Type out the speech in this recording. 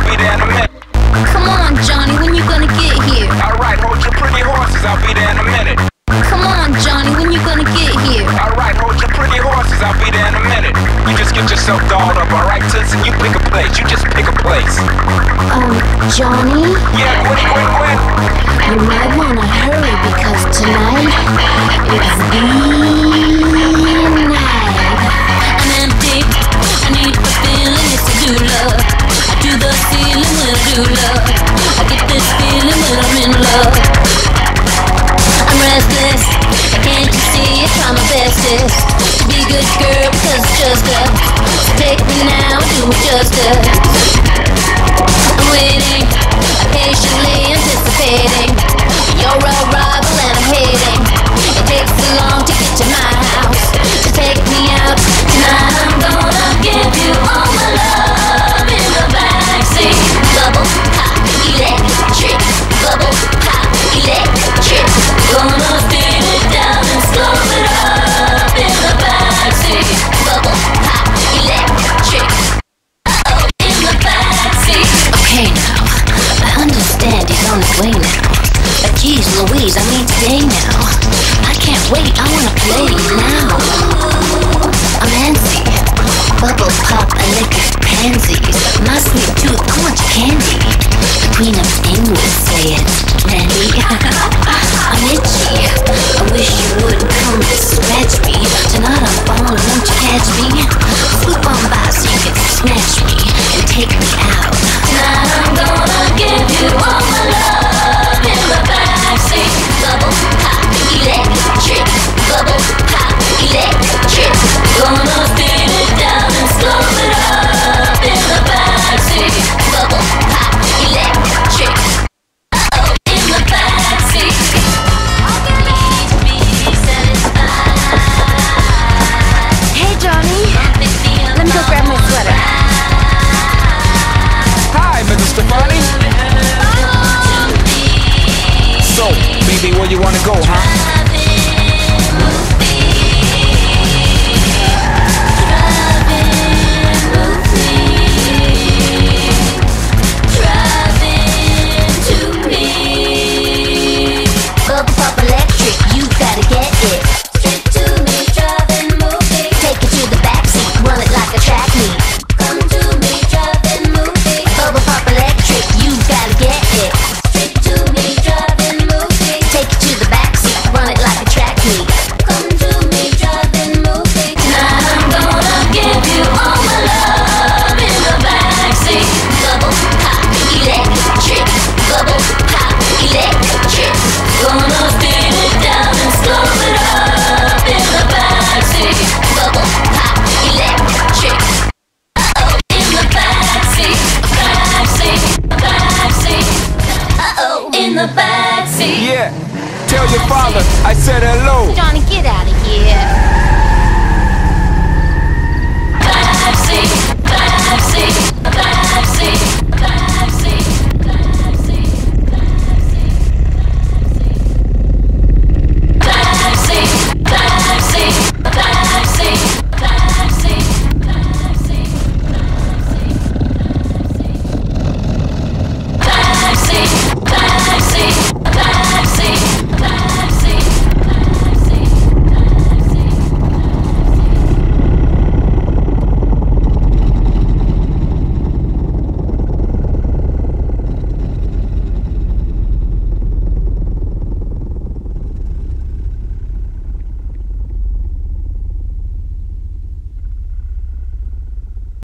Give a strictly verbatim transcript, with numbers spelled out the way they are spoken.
be there in a minute. Come on, Johnny, when you gonna get here? Alright, hold your pretty horses, I'll be there in a minute. Come on, Johnny, when you gonna get here? Alright, hold your pretty horses, I'll be there in a minute. You just get yourself dolled up, alright, Tootsie? You pick a place, you just pick a place. Um, Johnny? Yeah, Gwen, Gwen, Gwen. You might wanna hurry because tonight is the night. I'm empty, I need the feeling, it's a do love. I do the feeling when I do love. I get this feeling when I'm in love. I'm restless, can't you see I try my bestest to be a good girl because it's just us. So take me now and do it justice. I'm waiting, I'm patiently anticipating. You're a rival and I'm hating. It takes so long to get to my house, to take me out. Tonight I'm gonna give you all my love in the backseat. Bubble pop, electric. Bubble pop, electric. Gonna spin it down and slow it up in the backseat. Bubble pop, electric. Uh-oh, in the backseat. Okay now, I understand he's on his way now. But geez Louise, I mean today now. I can't wait, I wanna play now. I'm antsy, bubble pop, electric pansies. My sweet tooth, I want your candy. The queen of England, say it, Randy. I'm itchy, I wish you would come and scratch me. Tonight I'm falling, won't you catch me? Swoop on by so you can snatch me and take me out. Tonight I'm gonna give you all my love in the backseat. Bubble pop, electric. Bubble pop, electric. Gonna spin it down and slow it up in the backseat. Bubble pop, electric. Uh-oh, in the backseat. Need to be satisfied. Hey Johnny, let me go grab my sweater. Hi, Missus Stefani. So, baby, where you wanna go, huh? In the backseat. Yeah, tell your father I said hello. Johnny, get out of here.